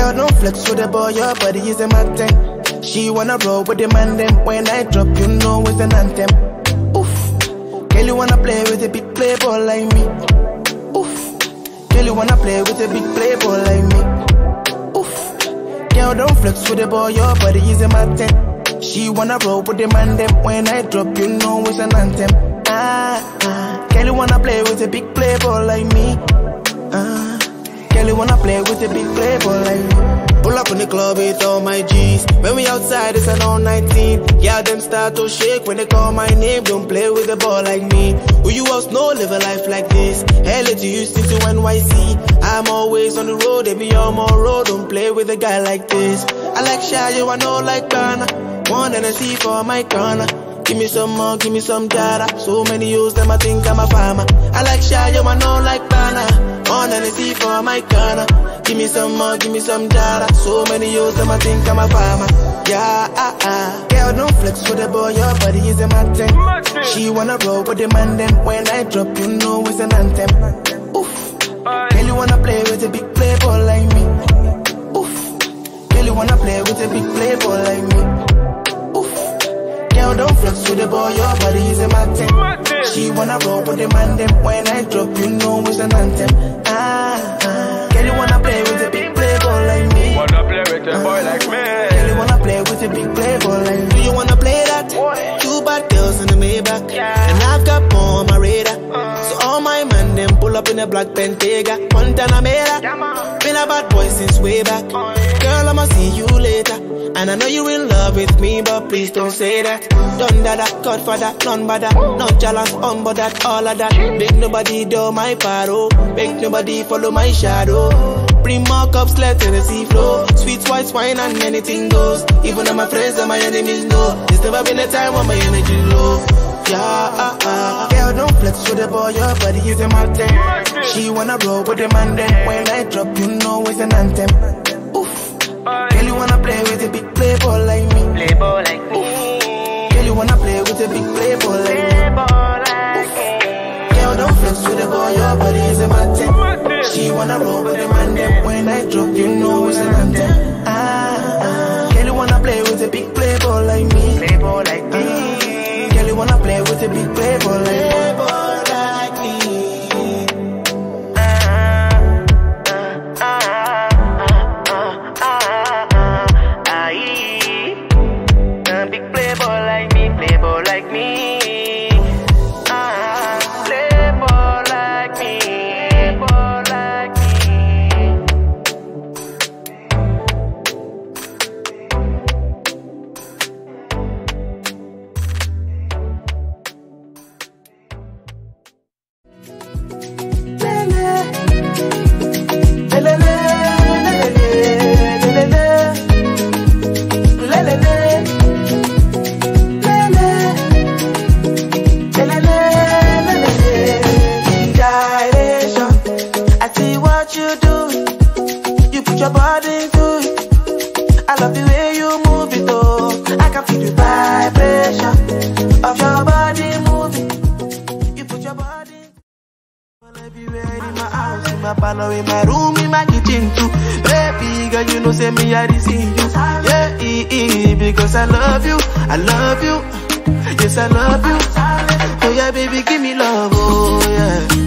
Girl, don't flex with the boy, your body is a mandem. She wanna roll with the mandem. When I drop, you know it's an anthem. Oof. Girl, you wanna play with a big playboy like me. Oof. Girl, you wanna play with a big playboy like me. Oof. Girl, don't flex with the boy, your body is a mandem. She wanna roll with the mandem. When I drop, you know it's an anthem. Girl, you wanna play with a big playboy like me. Girl, you wanna play with a big playboy like me. Pull up in the club with all my G's. When we outside, it's an all-night team. Yeah, them start to shake when they call my name. Don't play with a ball like me. Who you else know live a life like this? LA to Houston to NYC. I'm always on the road, they be on my road. Don't play with a guy like this. I like shayo, I know like gunna. One Hennessy for my gunna. Give me some more, give me some data. So many use them, I think I'm a farmer. I like shayo, I know like gbana. On Hennessy for my gunna. Give me some more, give me some data. So many use them, I think I'm a farmer. Yeah, girl, don't flex with the boy, your body is a mandem. She wanna roll with the mandem. When I drop, you know it's an anthem. Oof. Girl, you wanna play with a big playboy like me. Oof. Girl, you wanna play with a big playboy like me. Girl, don't flex with the boy, your body is a mandem. She wanna roll with the mandem. When I drop, you know it's an anthem. Girl, you wanna play with a big playboy like me. Wanna play with a boy like me. Girl, you wanna play with a big playboy like me. Do you wanna play that? Two bad girls in the Maybach, and I've got more on my radar. So all my man them pull up in a black Bentayga, Montana Mera. Been a bad boy since way back. Girl, I'ma see you later. And I know you in love with me, but please don't say that. Done that, Godfather, none but that. No challenge, but that, all of that. Make nobody do my paro. Make nobody follow my shadow. Bring more cups, let Hennessy flow. Sweet white wine and anything goes. Even though my friends and my enemies know. There's never been a time when my energy low. Yeah, girl, don't flex with the boy, your body is a mandem. She wanna roll with the mandem. When I drop, you know it's an anthem. Girl, you wanna play with a big playboy like me. Playboy like me. Girl, you wanna play with a big playboy like me. Girl, don't flex with the boy, your body is a mandem. She wanna roll with the mandem. When I drop, you know it's an anthem. Girl, you wanna play with a big playboy like me. Playboy like me. Girl, you wanna play with a big playboy like me. In my room, in my kitchen too. Baby girl, you know say me I receive you. Yeah, because I love you, I love you. Yes, I love you. Oh yeah, baby, give me love, oh yeah.